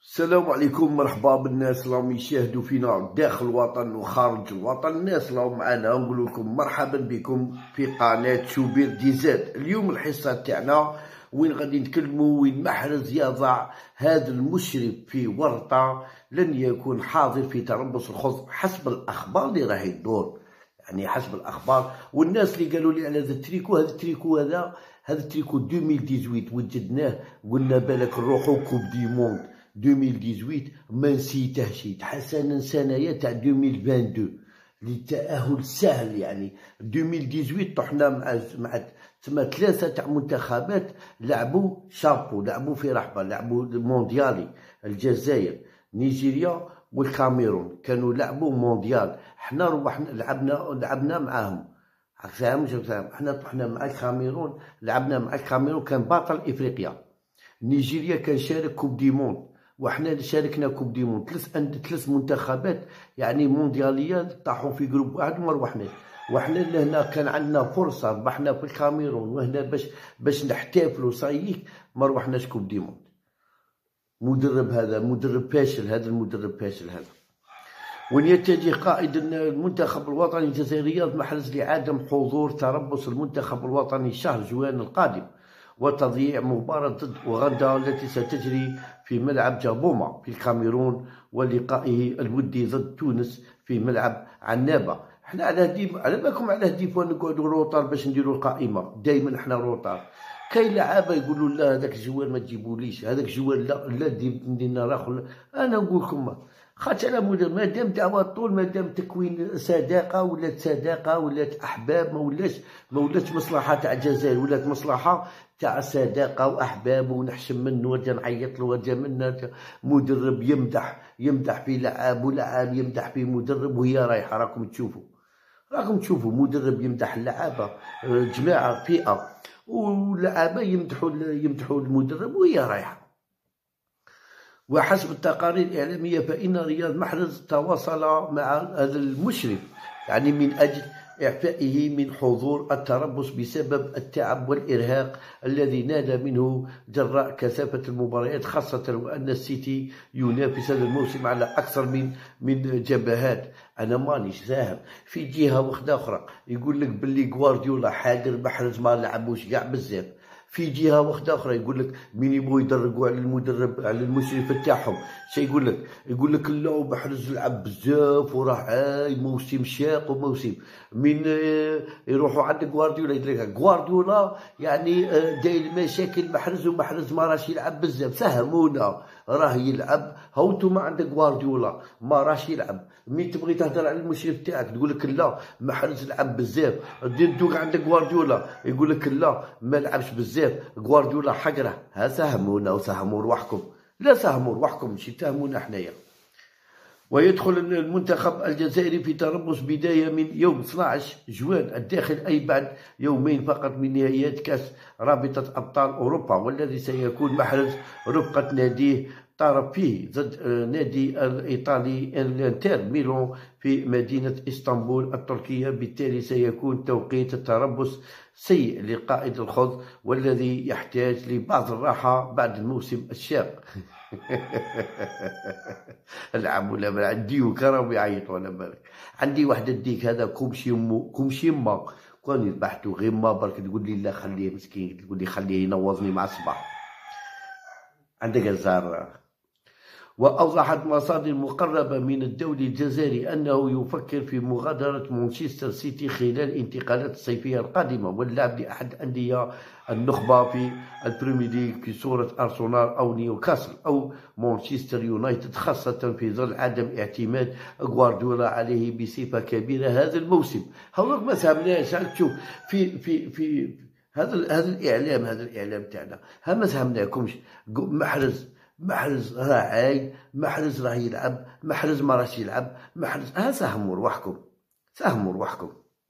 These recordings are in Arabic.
السلام عليكم، مرحبا بالناس اللي راهم يشاهدوا فينا داخل الوطن وخارج الوطن. الناس اللي راهم معنا نقول لكم مرحبا بكم في قناه شوبير دي زاد. اليوم الحصه تاعنا وين غادي نتكلموا وين محرز يضع هذا المشرف في ورطه لن يكون حاضر في تربص الخضر حسب الاخبار اللي راهي تدور، يعني حسب الاخبار. والناس اللي قالوا لي على هذا التريكو، هذا التريكو 2018 وجدناه، قلنا بالك نروحوا كوب دي موند 2018 ما نسيتهش، حسنا سنه تاع 2022 للتاهل سهل. يعني 2018 طحنا مع تما ثلاثه تاع منتخبات لعبوا شابو، لعبوا في رحبه، لعبوا مونديالي. الجزائر، نيجيريا والكاميرون كانوا لعبوا مونديال. حنا روحنا لعبنا معاهم، فاهم؟ حنا طحنا مع الكاميرون، لعبنا مع الكاميرون كان بطل افريقيا. نيجيريا كان شارك كوب دي موند، وحنا شاركنا كوب دي موند. ثلاث منتخبات يعني موندياليه طاحوا في جروب واحد وما روحناش. وحنا لهنا كان عندنا فرصه، ربحنا في الكاميرون، وهنا باش نحتفلوا صاييك ما روحناش كوب دي موند. مدرب فاشل، هذا المدرب فاشل هذا. وين يتجه قائد المنتخب الوطني الجزائري رياض محرز لعدم حضور تربص المنتخب الوطني شهر جوان القادم وتضييع مباراة ضد أوغندا التي ستجري في ملعب جابوما في الكاميرون، ولقائه الودي ضد تونس في ملعب عنابة. احنا على بالكم على هديف ونقعدوا روطار باش نديروا القائمة، دائما احنا روطار. كاين لعابه يقولوا لا هذاك الجوار ما تجيبوليش، هذاك الجوار لا دينا راخو. انا نقول لكم خاطر على مود مادام دعوه طول، مادام تكوين صداقه ولات احباب، ما ولاتش مصلحه تاع الجزائر، ولات مصلحه تاع صداقه واحباب، ونحشم منه ورجع نعيط له ورجع منا مدرب يمدح في لعاب، ولعاب يمدح في مدرب، وهي رايحه. راكم تشوفوا مدرب يمدح اللعابه، جماعه فئه واللعابه يمدحوا المدرب وهي رايحه. وحسب التقارير الإعلامية فإن رياض محرز تواصل مع هذا المشرف يعني من أجل إعفائه من حضور التربص بسبب التعب والإرهاق الذي نال منه جراء كثافة المباريات، خاصة وأن السيتي ينافس هذا الموسم على أكثر من جبهات. أنا مانيش فاهم. في جهة واحدة أخرى يقول لك باللي غوارديولا حاضر، محرز ما لعبوش كاع بزاف. في جهه واحده اخرى يقول لك مين يبغوا يدرقوا على المدرب على المشرف تاعهم، يقول لك لا محرز لعب بزاف وراه عاي موسم شاق وموسم من يروحوا عند غوارديولا يدرك غوارديولا يعني داير مشاكل محرز، ومحرز ما راش يلعب بزاف. فهمونا راه يلعب، هاو نتوما عندك غوارديولا ما راش يلعب. مين تبغي تهضر على المشرف تاعك تقول لك لا محرز لعب بزاف، دوك عندك غوارديولا يقول لك لا ما لعبش بزاف، غوارديولا حقره. ها ساهمونا وساهموا رواحكم، لا ساهموا رواحكم ماشي تهمونا حنايا. ويدخل المنتخب الجزائري في تربص بداية من يوم 12 جوان الداخل، أي بعد يومين فقط من نهائيات كأس رابطة أبطال أوروبا، والذي سيكون محرز رفقة ناديه طرف فيه ضد نادي الإيطالي الانتر ميلان في مدينة إسطنبول التركية. بالتالي سيكون توقيت التربص سيء لقائد الخضر، والذي يحتاج لبعض الراحة بعد الموسم الشاق. العب ولا ما عندي كرم يعيط ولا بالك. عندي واحد الديك هذا كومشي ما كون يذبحتو غير ما برك تقول لي لا خليه مسكين، تقول لي خليه ينوضني مع الصباح. عندك الزهر. وأوضحت مصادر مقربة من الدولي الجزائري أنه يفكر في مغادرة مانشستر سيتي خلال الانتقالات الصيفية القادمة، واللعب لأحد أندية النخبة في البريمير ليج في صورة أرسنال أو نيوكاسل أو مانشستر يونايتد، خاصة في ظل عدم اعتماد غوارديولا عليه بصفة كبيرة هذا الموسم. هذوك ما ساهمناش. تشوف في هذا الإعلام تاعنا، ها ما ساهمناكمش. محرز راه عاي، محرز راه يلعب، محرز ما راهش يلعب، محرز ها ساهموا رواحكم.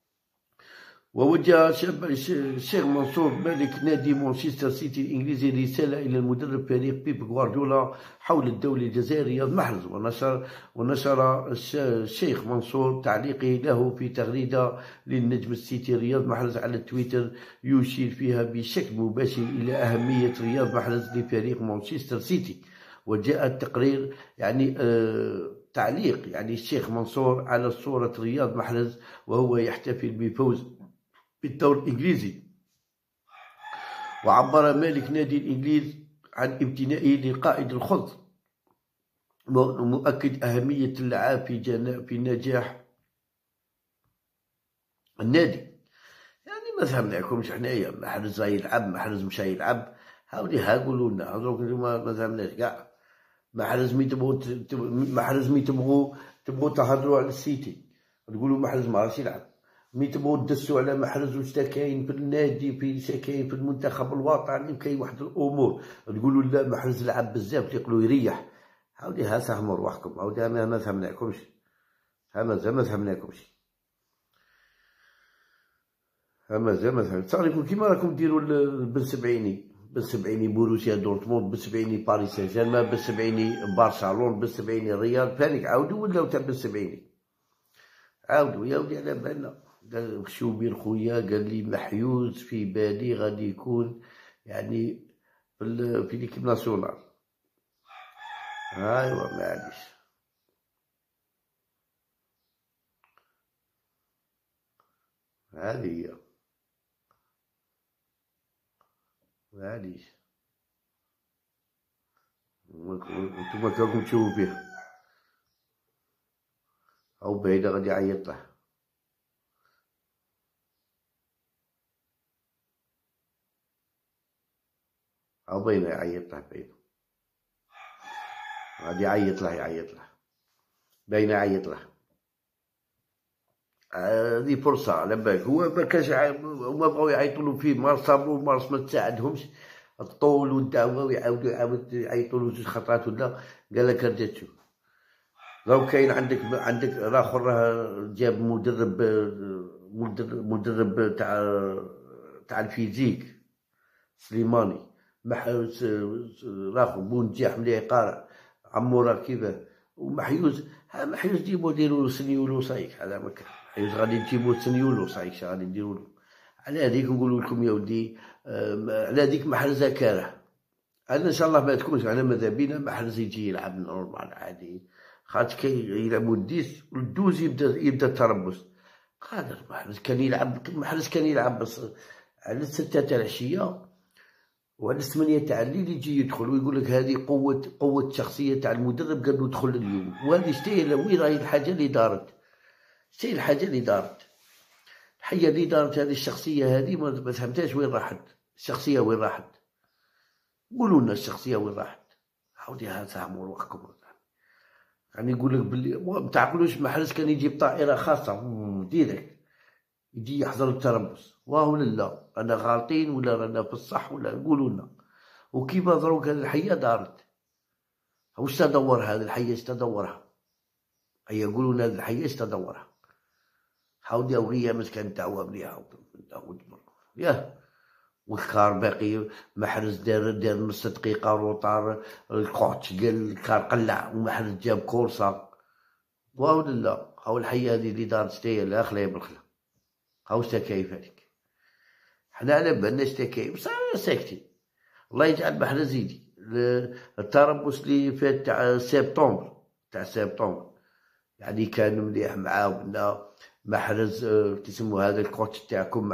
ووجه الشيخ منصور مالك نادي مانشستر سيتي الإنجليزي رسالة إلى المدرب فريق بيب غوارديولا حول الدولي الجزائري رياض محرز. ونشر الشيخ منصور تعليقه له في تغريدة للنجم السيتي رياض محرز على تويتر، يشير فيها بشكل مباشر إلى أهمية رياض محرز لفريق مانشستر سيتي، وجاء التقرير يعني تعليق يعني الشيخ منصور على صورة رياض محرز وهو يحتفل بفوز بالدوري الإنجليزي. وعبر مالك نادي الإنجليز عن امتنائه لقائد الخضر، مؤكد أهمية اللعاب في نجاح النادي. يعني ما فهمناكمش حنايا، محرز يلعب محرز مش يلعب، هاوليها قولوا لنا، دروك نتوما ما فهمناش كاع. محرز مي تبغوا تهضروا على السيتي تقولوا محرز ما راهش يلعب، مي تبغوا تدسوا على محرز واش كاين في النادي كاين في المنتخب الوطني كاين واحد الامور تقولوا لا محرز لعب بزاف تيقولوا يريح. هاوليها فهموا رواحكم، هاوليها ما فهمناكمش، مازال ما فهمناكمش، مازال ما فهمت. صاريكم كيما راكم ديروا بالسبعيني بوروسيا دورتموند، بالسبعيني باريس سان جيرمان، بالسبعيني برشلونة، بالسبعيني الريال، فانيك عاودوا ولاو تاع بالسبعيني، عاودوا يا ودي على بالنا. قال شوبير خويا قال لي محيوز في بالي غادي يكون يعني في ليكيب ناسيونال. ايوا معليش، هذه هي معليش، نتوما راكم تشوفوا فيه او بعيدة غادي يعيط له، او باينة يعيط له، باينة غادي يعيط له باينة يعيط له. هذه فرصة على بالك، هو ما كانش هما بغاو يعيطوا له فيه، ما صابروا مارس ما تساعدهمش الطول والدعوة ويعاود يعيطوا له زوج خطرات ولا قال لك رجع تشوف. لو كاين عندك الاخر راه جاب مدرب تاع الفيزيك سليماني، راخو بونجاح مليح قارع عمورة كيفاه ومحيوز. محيوز جيبو ديرو سنيولو صايك على مكان، محيوز غادي تجيبو سنيولو صايك غادي نديرولو. على هذيك نقولو لكم يا ودي، على هذيك محرزة كاره. انا ان شاء الله ما تكونش، انا ماذا بينا محرز يجي يلعب نورمال عادي، خاطر كي يلعبوا الدوز يبدا التربص. قادر محرز كان يلعب بس على 6 تاع العشية وعلى 8 تاع الليل يجي يدخل ويقول لك هذه قوة شخصية تاع المدرب قال له دخل اليوم. وهذه شتي وين راهي الحاجة اللي دارت، شتي الحاجة اللي دارت، الحاجة اللي دارت هذه الشخصية هذه ما فهمتهاش وين راحت، الشخصية وين راحت، قولوا لنا الشخصية وين راحت. عاودي فهموا روحكم. يعني يقول لك باللي ما تعقلوش محرز كان يجي بطائرة خاصة ديريكت يجي يحضر التربص، واو لا انا غالطين ولا رانا في الصح ولا قولوا لنا. وكيما دروك هذه الحية دارت، واش تدور هذه الحية اش تدورها، هيا قولوا لنا هذه الحية اش تدورها. حاودي وهي مسكن دعوة مليحة ياه. والكار باقي محرز دار نص دقيقة روطار، الكوتش قال الكار قلع ومحرز جاب كورسة، واو لا. هاو الحية هذه اللي دارت شتاهي لا خلايا بالخلا، هاو شتا كايف هذيك. حنا على بالنا شتا كايف بصح ساكتين. الله يجعل محرز يجي التربص اللي فات تاع سبتمبر يعني كان مليح معاونا محرز. تسمو هذا الكوتش تاعكم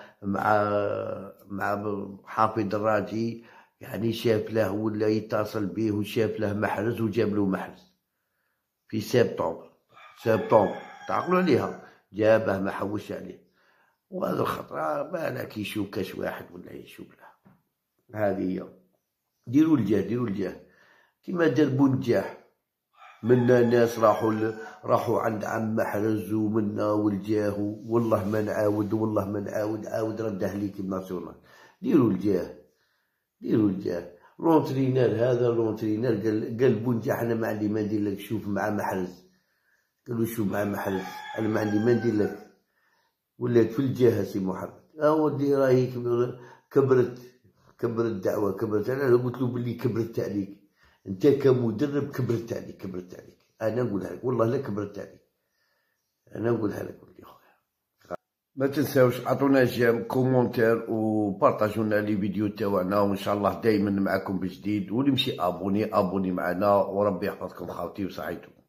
مع حافظ الراجي، يعني شاف له ولا يتصل به وشاف له محرز وجاب له محرز في سبتمبر تعقلوا عليها، جابه ما حوش عليه. وهذا الخطرة بالك يشوف كاش واحد ولا يشوف له. هذه هي، ديروا الجاه كيما دار بونجاح. منا ناس راحوا عند عم محرز ومنا والجاه، والله ما نعاود عاود رده ليكيب ناسيونال. ديروا الجاه. لونترينير هذا قال بونجاح انا ما عندي ما ندير لك، شوف مع محرز. قالوا شوف مع محرز انا ما عندي ما ندير لك، ولات في الجاه سي محمد. ودي راهي كبرت الدعوة كبرت. انا قلت له بلي كبرت عليك انت كمدرب، كبرت عليك. انا نقولها لك والله لا كبرت عليك، انا نقولها لك ولدي خويا. ما تنساوش عطونا جيم كومونتير وبارطاجوا لنا لي فيديو تاعنا، وان شاء الله دائما معكم بجديد، واللي مشي ابوني معنا، وربي يحفظكم خاوتي وصحيتو.